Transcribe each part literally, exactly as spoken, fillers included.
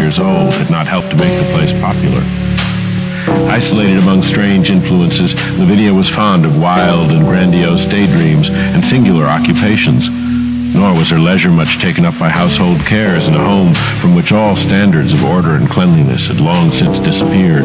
years old had not helped to make the place popular. Isolated among strange influences, Lavinia was fond of wild and grandiose daydreams and singular occupations. Nor was her leisure much taken up by household cares in a home from which all standards of order and cleanliness had long since disappeared.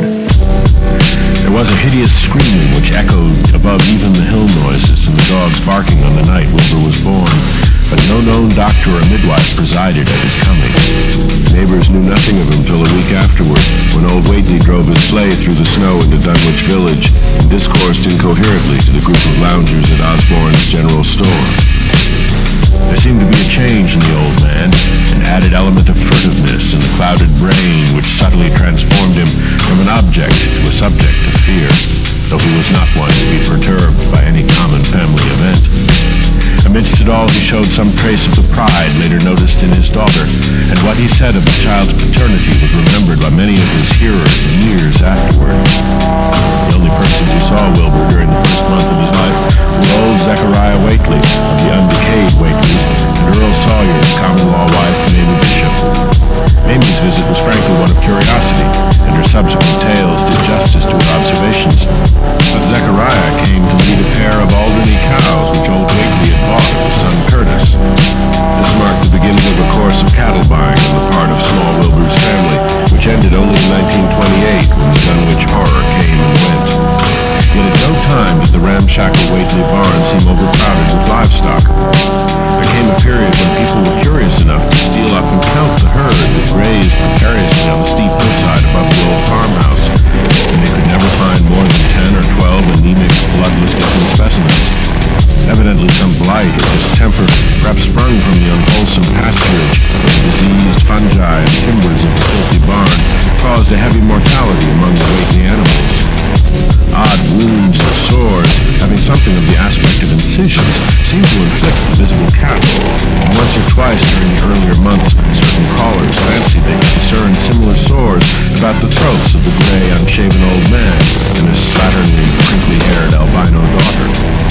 There was a hideous screaming which echoed above even the hill noises and the dogs barking on the night Wilbur was born, but no known doctor or midwife presided at his coming. Neighbors knew nothing of him till a week afterward, when old Whately drove his sleigh through the snow into Dunwich Village and discoursed incoherently to the group of loungers at Osborne's general store. There seemed to be a change in the old man, an added element of furtiveness in the clouded brain which subtly transformed him from an object to a subject of fear, though he was not one to be perturbed by any common family event. Amidst it all, he showed some trace of the pride later noticed in his daughter, and what he said of the child's paternity was remembered by many of his hearers years afterward. The only persons who saw Wilbur during the first month of his life were old Zechariah Whately of the undecayed Whateleys and Earl Sawyer's common-law wife, Mamie Bishop. Mamie's visit was frankly one of curiosity, and her subsequent tales did justice to her observations. But Zechariah came to lead a pair of Alderney cows which old Whately had bought of his son Curtis. This marked the beginning of a course of cattle buying on the part of small Wilbur's family, which ended only in nineteen twenty-eight when the Dunwich horror came and went. Yet at no time did the ramshackle Whately barn seem overcrowded with livestock. There came a period when people were curious enough to steal up and count the herd that grazed precariously on the steep hillside above the old farmhouse, and they could never find more than ten or twelve anemic, bloodless-looking specimens. Evidently some blight or distemper, perhaps sprung from the unwholesome pasturage where the diseased fungi and timbers of the filthy barn caused a heavy mortality among the Whately animals. Odd wounds or sores, having something of the aspect of incisions, seemed to inflict the visible cattle, and once or twice during the earlier months, certain callers fancied they could discern similar sores about the throats of the gray, unshaven old man and his slatternly, crinkly-haired albino daughter.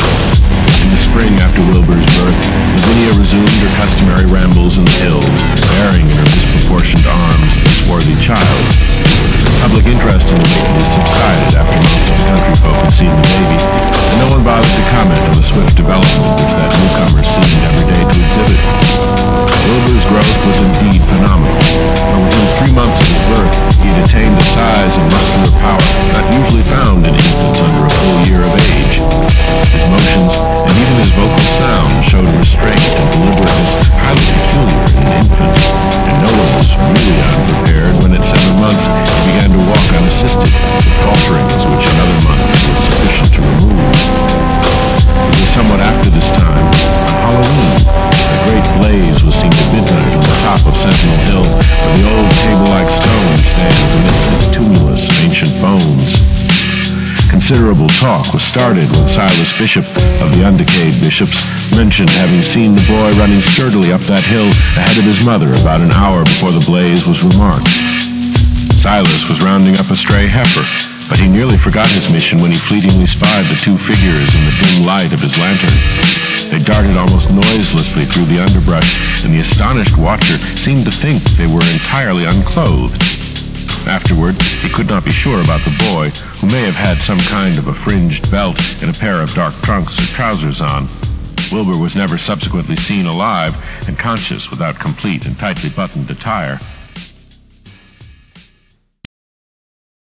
In the spring after Wilbur's birth, Lavinia resumed her customary rambles in the hills, bearing in her disproportioned arms the swarthy child. Public interest in the Whateleys subsided after most of the country folk had seen the baby, and no one bothered to comment on the swift development which that newcomer seemed every day to exhibit. Wilbur's growth was indeed phenomenal, for within three months of his birth he had attained a size and muscular power not usually found in infants under a full year of age. His motions and even his vocal sound showed restraint and deliberateness highly peculiar in an infant, and no one was really unprepared when at seven months he began to walk unassisted, with falterings which another month was sufficient to remove. It was somewhat after this time, on Halloween, a great blaze was seen at midnight on the top of Sentinel Hill, where the old table-like stone stands amidst its tumulus of ancient bones. Considerable talk was started when Silas Bishop of the undecayed Bishops mentioned having seen the boy running sturdily up that hill ahead of his mother about an hour before the blaze was remarked. Silas was rounding up a stray heifer, but he nearly forgot his mission when he fleetingly spied the two figures in the dim light of his lantern. They darted almost noiselessly through the underbrush, and the astonished watcher seemed to think they were entirely unclothed. Afterward, he could not be sure about the boy, who may have had some kind of a fringed belt and a pair of dark trunks or trousers on. Wilbur was never subsequently seen alive and conscious without complete and tightly buttoned attire.